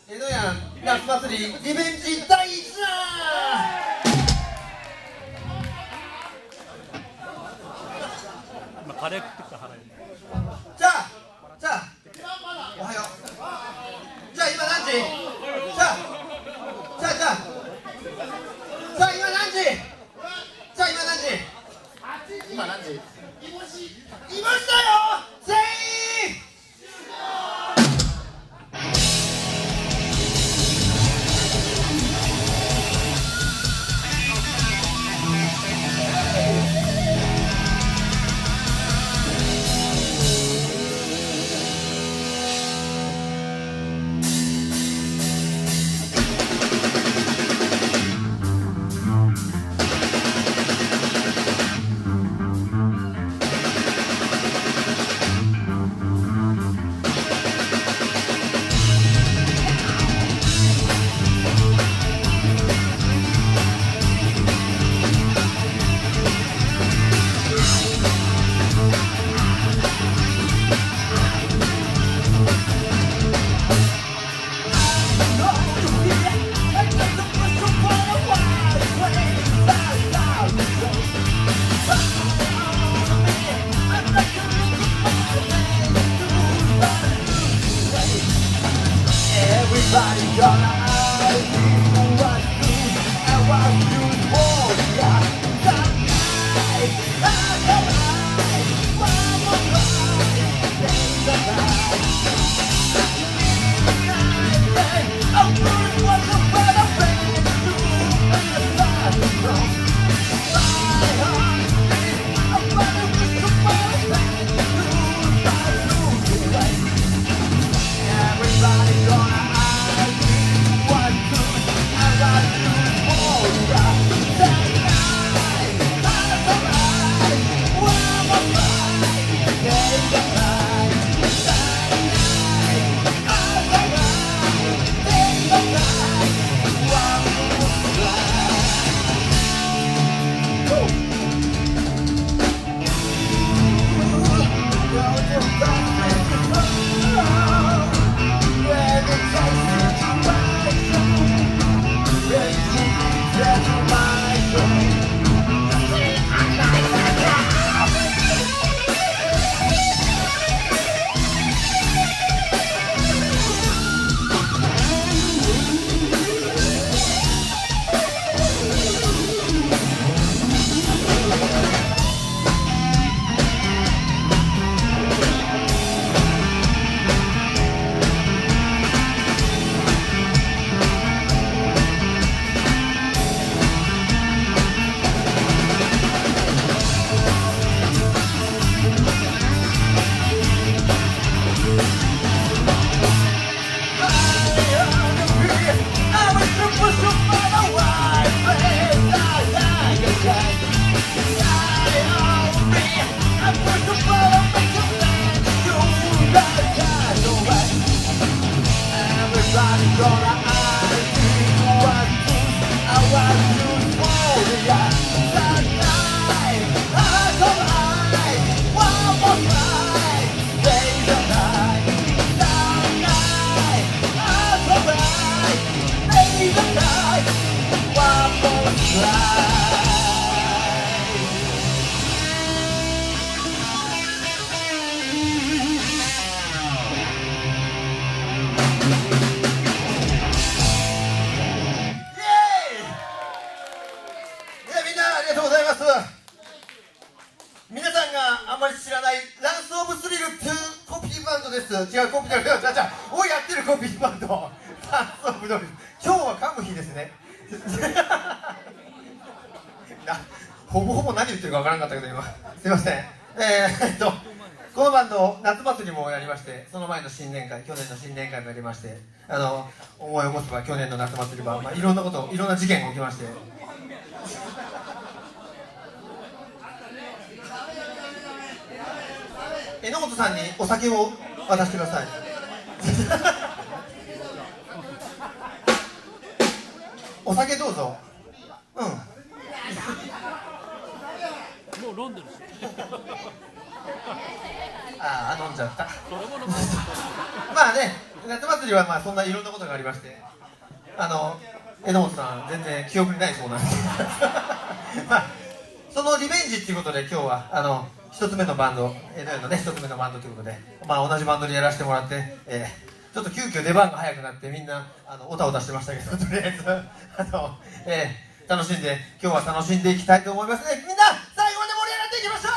江戸やん夏祭りリベンジ第1弾。 今カレー食ってきた腹に。 じゃあおはよう。じゃあ今何時？じゃあ今何時？今何時？いましたよ全員。皆さんがあんまり知らないランスオブスリル2コピーバンドです。違うコピーじゃをやってるコピーバンドランスオブスリル。今日は噛む日ですねほぼほぼ何言ってるかわからなかったけど今すいません。このバンド夏祭りもやりまして、その前の新年会、去年の新年会もやりまして、思い起こせば去年の夏祭りは、いろんなこと、いろんな事件が起きまして榎本さんにお酒を渡してくださいお酒どうぞ。 もう飲んでるしああ、飲んじゃったまあね、 夏祭りはまあそんないろんなことがありまして、榎本さん全然記憶にないそうなんですまあそのリベンジっていうことで今日は一つ目のバンド、江戸屋のね一つ目のバンドということで、まあ同じバンドでやらせてもらって、ちょっと急遽出番が早くなってみんなおたおたしてましたけど、とりあえず楽しんで今日は楽しんでいきたいと思いますね。みんな最後まで盛り上がっていきましょ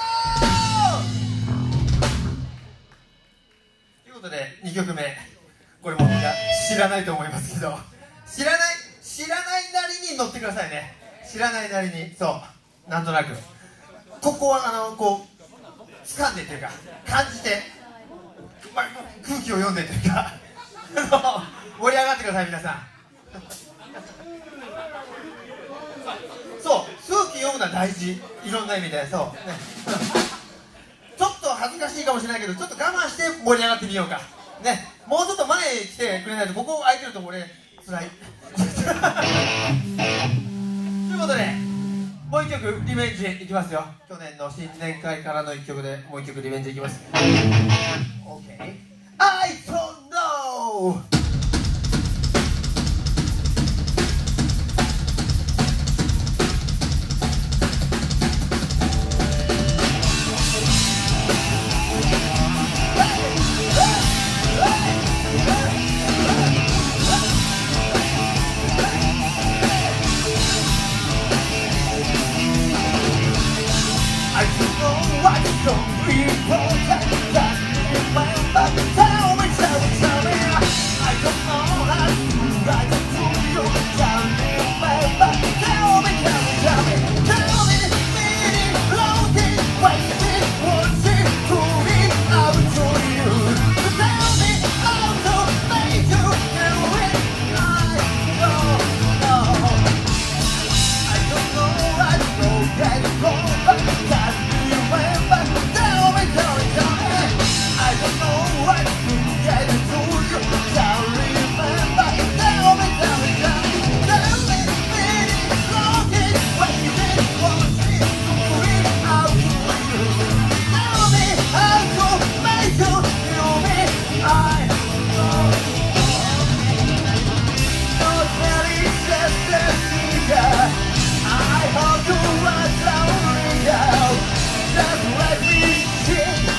うということで2曲目、これもみんな知らないと思いますけど、知らないなりに乗ってくださいね。知らないなりに、そうなんとなくここはこう掴んでというか感じて、まあ、空気を読んでというか盛り上がってください皆さんそう空気読むのは大事、いろんな意味で。そう、ね、ちょっと恥ずかしいかもしれないけどちょっと我慢して盛り上がってみようかね。もうちょっと前へ来てくれないとここ空いてると俺つらいということでもう一曲リベンジいきますよ。去年の新年会からの一曲でもう一曲リベンジいきます。 OK I don't know I don't know what it's gonna be for that remember tell me I don't know how to write it to you tell me remember tell me meaning loading waiting wanting to be out to you tell me how to make you do it. I don't know what to get it wrong but I don't know what to get to you. Can't remember. Tell me, meaning, longing, waiting, wanting to reach out to you. Tell me how to make you feel me. I don't know. Very sincere. I hope you are sorry now. Just let me see.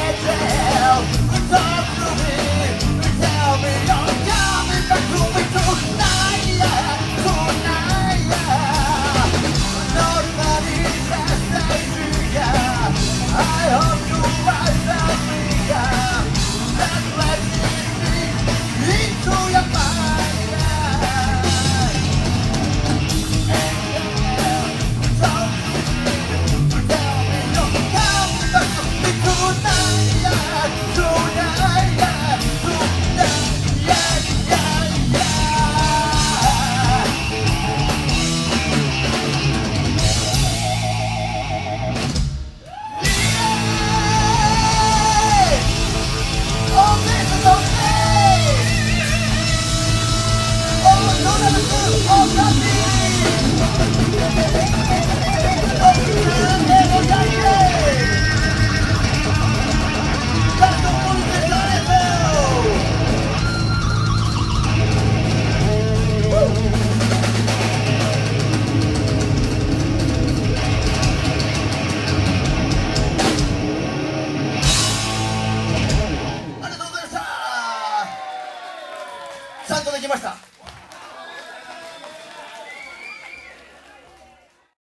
Talk to me, tell me you're coming back to me too. ちゃんとできました。